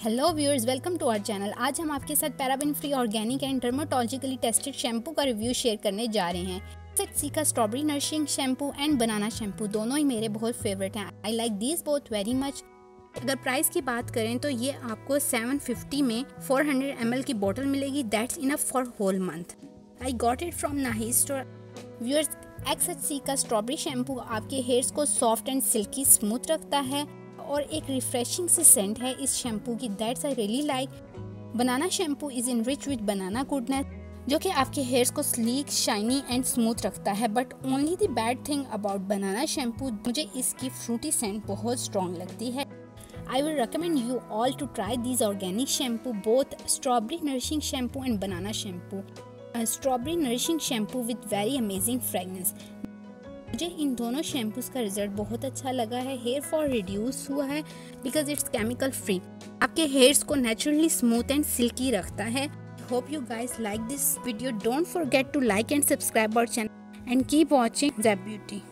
Hello viewers, welcome to our channel. आज हम आपके साथ paraben free organic and dermatologically tested shampoo का रिव्यू शेयर करने जा रहे हैं। सेट सी का strawberry nourishing shampoo and banana shampoo दोनों ही मेरे बहुत फेवरेट हैं। I like these both very much. अगर प्राइस की बात करें तो ये आपको 750 में 400 ml की बोतल मिलेगी। That's enough for whole month. I got it from नाही स्टोर। व्यूअर्स, XHC का स्ट्रॉबेरी शैम्पू आपके हेयर्स को सॉफ्ट एंड सिल्की स्मूथ रखता है और एक रिफ्रेशिंग सी सेंट है इस शैम्पू की। That's I really like. Banana shampoo is enriched with banana goodness, जो कि आपके हेयर्स को स्लीक, शाइनी एंड स्मूथ रखता है। But only the bad thing about banana shampoo, मुझे इसकी फ्रूटी सेंट बहुत स्ट्रॉन्ग लगती है। I will recommend you all to try this organic shampoo, both strawberry nourishing shampoo and banana shampoo. Strawberry nourishing shampoo with very amazing fragrance. मुझे इन दोनों shampoos का result बहुत अच्छा लगा है। हेयर फॉल रिड्यूस हुआ है बिकॉज इट्स केमिकल फ्री। आपके हेयर्स को नेचुरली स्मूथ एंड सिल्की रखता है। Hope you guys like this video. Don't forget to like and subscribe our channel and keep watching Zeb beauty.